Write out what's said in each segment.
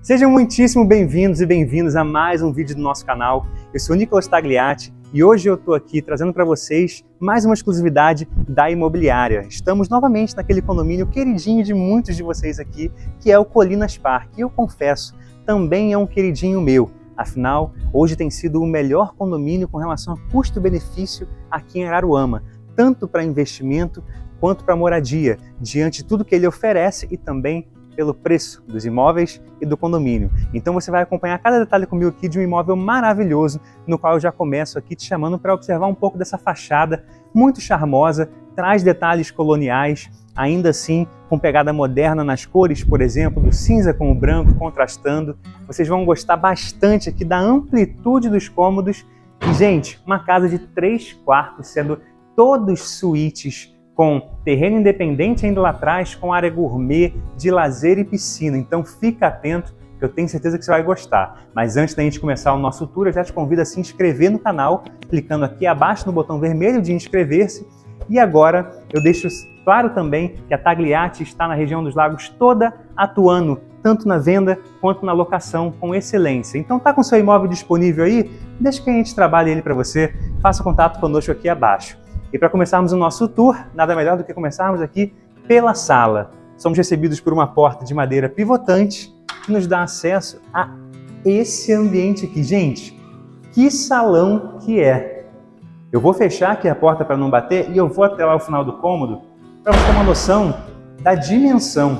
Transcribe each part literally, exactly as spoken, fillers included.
Sejam muitíssimo bem-vindos e bem-vindas a mais um vídeo do nosso canal. Eu sou o Nicolas Tagliati e hoje eu estou aqui trazendo para vocês mais uma exclusividade da imobiliária. Estamos novamente naquele condomínio queridinho de muitos de vocês aqui, que é o Colinas Park. E eu confesso, também é um queridinho meu. Afinal, hoje tem sido o melhor condomínio com relação a custo-benefício aqui em Araruama, tanto para investimento quanto para moradia, diante de tudo que ele oferece e também pelo preço dos imóveis e do condomínio. Então você vai acompanhar cada detalhe comigo aqui de um imóvel maravilhoso, no qual eu já começo aqui te chamando para observar um pouco dessa fachada muito charmosa, traz detalhes coloniais, ainda assim com pegada moderna nas cores, por exemplo, do cinza com o branco contrastando. Vocês vão gostar bastante aqui da amplitude dos cômodos e, gente, uma casa de três quartos, sendo todos suítes com terreno independente ainda lá atrás, com área gourmet, de lazer e piscina. Então fica atento, que eu tenho certeza que você vai gostar. Mas antes da gente começar o nosso tour, eu já te convido a se inscrever no canal, clicando aqui abaixo no botão vermelho de inscrever-se. E agora eu deixo claro também que a Tagliati está na região dos Lagos toda atuando, tanto na venda quanto na locação, com excelência. Então tá com seu imóvel disponível aí? Deixa que a gente trabalhe ele para você. Faça contato conosco aqui abaixo. E para começarmos o nosso tour, nada melhor do que começarmos aqui pela sala. Somos recebidos por uma porta de madeira pivotante que nos dá acesso a esse ambiente aqui. Gente, que salão que é! Eu vou fechar aqui a porta para não bater e eu vou até lá o final do cômodo para você ter uma noção da dimensão.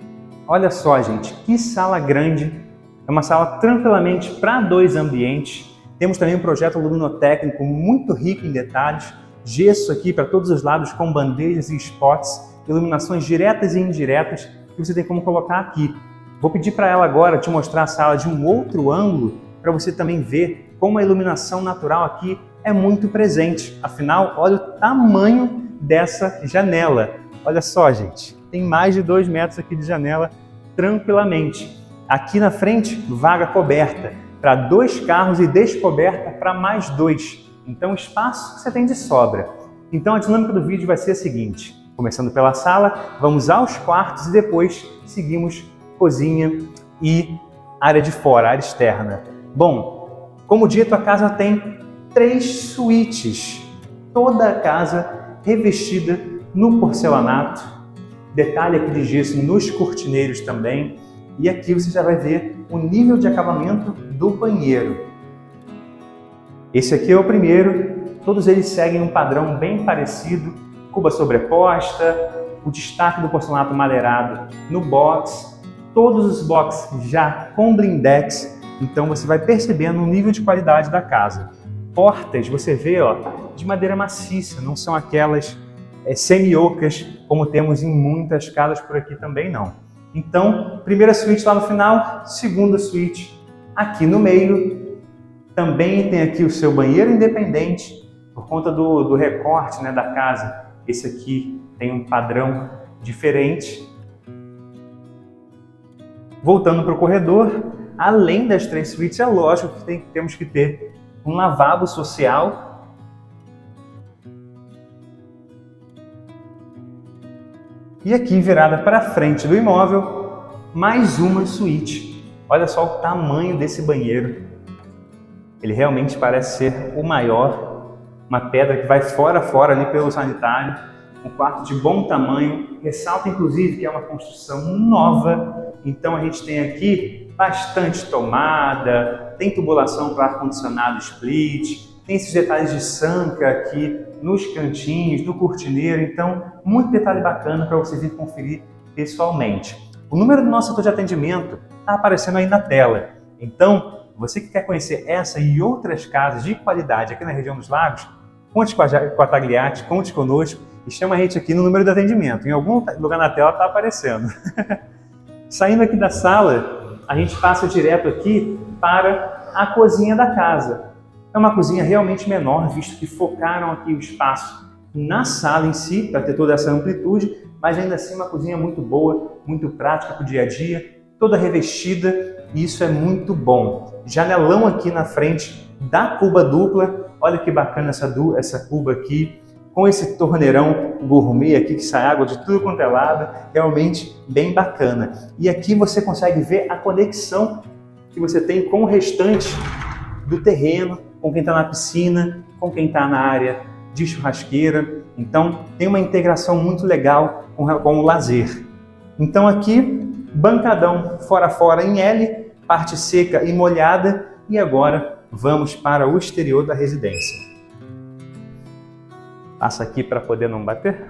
Olha só, gente, que sala grande. É uma sala tranquilamente para dois ambientes. Temos também um projeto luminotécnico muito rico em detalhes. Gesso aqui para todos os lados com bandeiras e spots, iluminações diretas e indiretas que você tem como colocar aqui. Vou pedir para ela agora te mostrar a sala de um outro ângulo para você também ver como a iluminação natural aqui é muito presente. Afinal, olha o tamanho dessa janela. Olha só, gente, tem mais de dois metros aqui de janela tranquilamente. Aqui na frente, vaga coberta para dois carros e descoberta para mais dois. Então, espaço que você tem de sobra. Então, a dinâmica do vídeo vai ser a seguinte. Começando pela sala, vamos aos quartos e depois seguimos cozinha e área de fora, área externa. Bom, como dito, a casa tem três suítes. Toda a casa revestida no porcelanato. Detalhe aqui de gesso nos cortineiros também. E aqui você já vai ver o nível de acabamento do banheiro. Esse aqui é o primeiro, todos eles seguem um padrão bem parecido, cuba sobreposta, o destaque do porcelanato madeirado no box, todos os boxes já com blindex, então você vai percebendo o nível de qualidade da casa. Portas, você vê, ó, de madeira maciça, não são aquelas é, semi-ocas como temos em muitas casas por aqui também não. Então, primeira suíte lá no final, segunda suíte aqui no meio. Também tem aqui o seu banheiro independente, por conta do, do recorte, né, da casa. Esse aqui tem um padrão diferente. Voltando para o corredor, além das três suítes, é lógico que tem, temos que ter um lavabo social. E aqui, virada para frente do imóvel, mais uma suíte. Olha só o tamanho desse banheiro. Ele realmente parece ser o maior, uma pedra que vai fora a fora ali pelo sanitário, um quarto de bom tamanho, ressalta inclusive que é uma construção nova, então a gente tem aqui bastante tomada, tem tubulação para ar-condicionado split, tem esses detalhes de sanca aqui nos cantinhos, no cortineiro, então muito detalhe bacana para você vir conferir pessoalmente. O número do nosso setor de atendimento está aparecendo aí na tela, então você que quer conhecer essa e outras casas de qualidade aqui na região dos Lagos, conte com a, com a Tagliati, conte conosco e chama a gente aqui no número de atendimento. Em algum lugar na tela está aparecendo. Saindo aqui da sala, a gente passa direto aqui para a cozinha da casa. É uma cozinha realmente menor, visto que focaram aqui o espaço na sala em si, para ter toda essa amplitude, mas ainda assim uma cozinha muito boa, muito prática para o dia a dia, toda revestida. E isso é muito bom. Janelão aqui na frente da cuba dupla. Olha que bacana essa, essa cuba aqui. com esse torneirão gourmet aqui que sai água de tudo quanto é lado, realmente bem bacana. E aqui você consegue ver a conexão que você tem com o restante do terreno, com quem está na piscina, com quem está na área de churrasqueira. Então tem uma integração muito legal com, com o lazer. Então aqui, bancadão fora a fora em L, parte seca e molhada, e agora vamos para o exterior da residência. Passa aqui para poder não bater.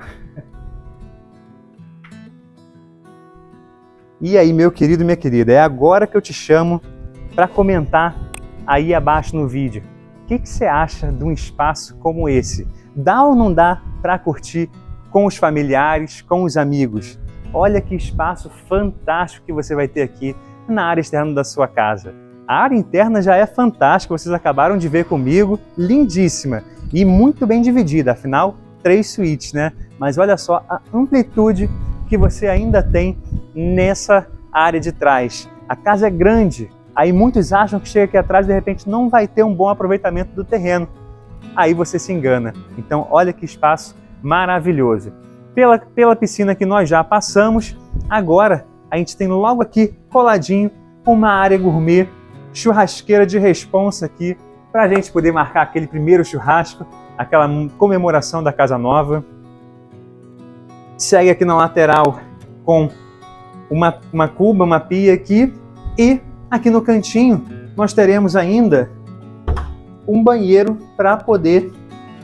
E aí, meu querido e minha querida, é agora que eu te chamo para comentar aí abaixo no vídeo. O que, que você acha de um espaço como esse? Dá ou não dá para curtir com os familiares, com os amigos? Olha que espaço fantástico que você vai ter aqui na área externa da sua casa. A área interna já é fantástica, vocês acabaram de ver comigo, lindíssima e muito bem dividida, afinal, três suítes, né? Mas olha só a amplitude que você ainda tem nessa área de trás. A casa é grande, aí muitos acham que chega aqui atrás e de repente não vai ter um bom aproveitamento do terreno. Aí você se engana. Então olha que espaço maravilhoso. Pela, pela piscina que nós já passamos, agora a gente tem logo aqui, coladinho, uma área gourmet, churrasqueira de responsa aqui, para a gente poder marcar aquele primeiro churrasco, aquela comemoração da casa nova. Segue aqui na lateral com uma, uma cuba, uma pia aqui, e aqui no cantinho nós teremos ainda um banheiro para poder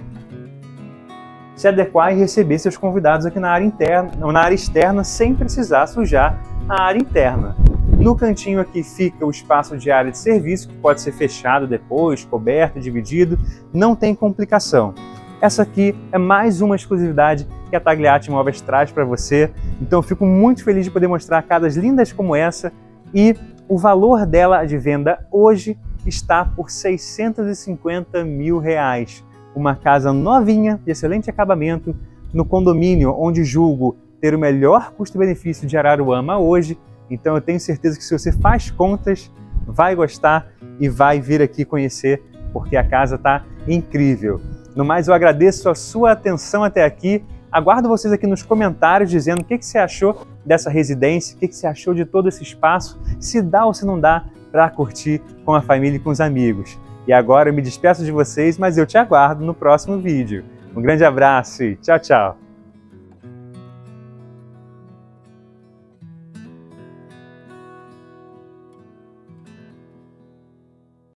se adequar e receber seus convidados aqui na área interna, na área externa, sem precisar sujar a área interna. No cantinho aqui fica o espaço de área de serviço, que pode ser fechado depois, coberto, dividido, não tem complicação. Essa aqui é mais uma exclusividade que a Tagliati Imóveis traz para você, então eu fico muito feliz de poder mostrar casas lindas como essa, e o valor dela de venda hoje está por seiscentos e cinquenta mil reais. Uma casa novinha, de excelente acabamento, no condomínio onde julgo ter o melhor custo-benefício de Araruama hoje. Então eu tenho certeza que se você faz contas, vai gostar e vai vir aqui conhecer, porque a casa está incrível. No mais, eu agradeço a sua atenção até aqui. Aguardo vocês aqui nos comentários dizendo o que, que você achou dessa residência, o que, que você achou de todo esse espaço, se dá ou se não dá para curtir com a família e com os amigos. E agora eu me despeço de vocês, mas eu te aguardo no próximo vídeo. Um grande abraço e tchau, tchau!